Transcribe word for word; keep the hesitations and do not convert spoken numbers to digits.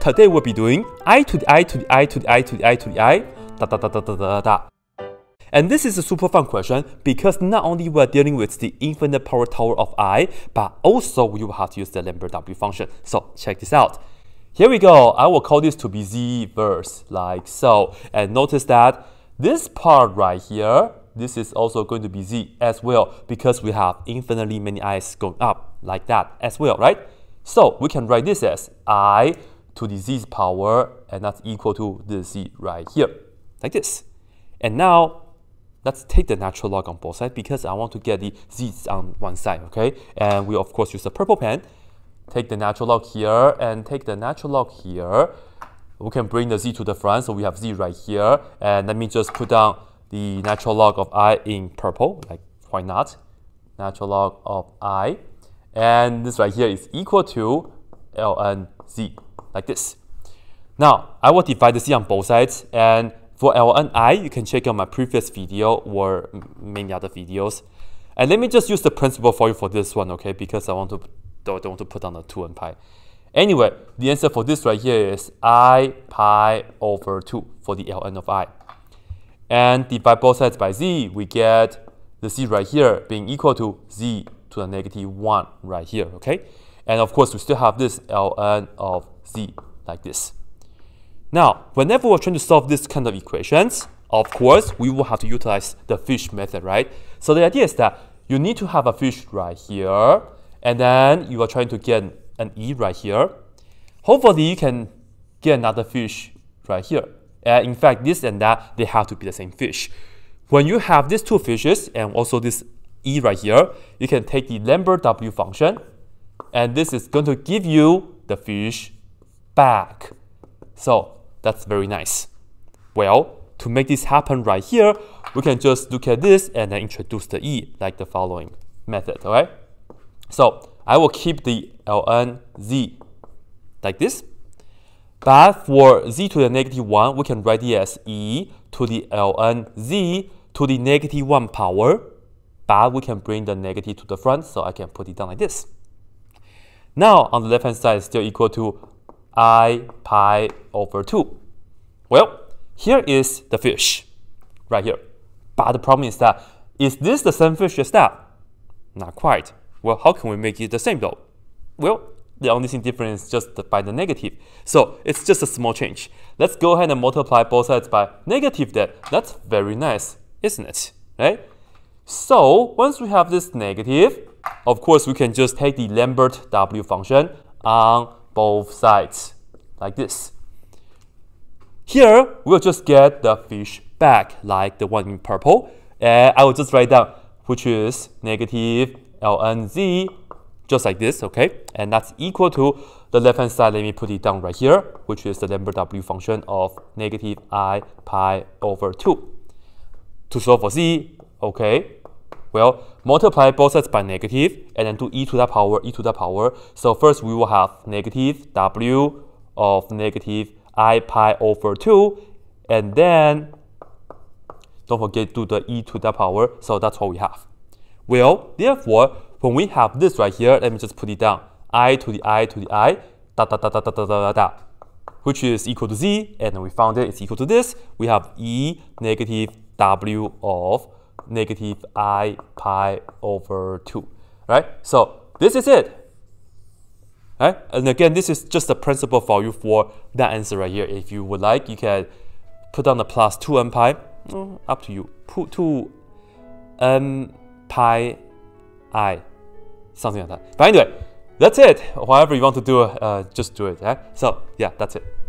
today we'll be doing I to the I to the I to the I to the I to the I, da da da da da da da. And this is a super fun question because not only we're dealing with the infinite power tower of I, but also we will have to use the Lambert W function. So check this out. Here we go. I will call this to be Z verse, like so. And notice that this part right here, this is also going to be Z as well because we have infinitely many I's going up like that as well, right? So we can write this as I to the Z's power, and that's equal to the Z right here, like this. And now, let's take the natural log on both sides because I want to get the Z's on one side, okay? And we of course use the purple pen. Take the natural log here and take the natural log here. We can bring the Z to the front, so we have Z right here. And let me just put down the natural log of I in purple, like why not? Natural log of I. And this right here is equal to ln Z, like this. Now, I will divide the Z on both sides, and for ln I, you can check out my previous video or many other videos. And let me just use the principle for you for this one, okay? Because I want to don't want to put down the two and pi. Anyway, the answer for this right here is I pi over two for the ln of I. And divide both sides by Z, we get the Z right here being equal to Z to the negative one right here, okay? And of course, we still have this ln of Z like this. Now, whenever we're trying to solve this kind of equations, of course, we will have to utilize the fish method, right? So the idea is that you need to have a fish right here, and then you are trying to get an E right here. Hopefully, you can get another fish right here. Uh, in fact, this and that, they have to be the same fish. When you have these two fishes and also this E right here, you can take the Lambert W function, and this is going to give you the fish back. So that's very nice. Well, to make this happen right here, we can just look at this and then introduce the E like the following method, all right? So I will keep the ln Z like this. But for Z to the negative one, we can write it as E to the ln Z to the negative one power. But we can bring the negative to the front, so I can put it down like this. Now, on the left-hand side is still equal to I pi over two. Well, here is the fish, right here. But the problem is that, is this the same fish as that? Not quite. Well, how can we make it the same though? Well, the only thing different is just by the negative. So it's just a small change. Let's go ahead and multiply both sides by negative then. That's very nice, isn't it? Right? So once we have this negative, of course, we can just take the Lambert W function on both sides, like this. Here, we'll just get the fish back, like the one in purple. And I will just write down, which is negative ln Z, just like this, okay? And that's equal to the left-hand side. Let me put it down right here, which is the Lambert W function of negative I pi over two. To solve for Z, okay, well, multiply both sides by negative, and then do e to the power, e to the power. So first we will have negative W of negative I pi over two, and then don't forget to do the e to the power, so that's what we have. Well, therefore, when we have this right here, let me just put it down. I to the I to the I, da da da da da da da da, which is equal to Z, and we found it, it's equal to this. We have E negative W of negative I pi over two, right? So this is it, right? And again, this is just a principle for you for that answer right here. If you would like, you can put down the plus two n pi, mm, up to you. Put two n pi I, something like that. But anyway, that's it. However you want to do it, uh, just do it. Eh? So yeah, that's it.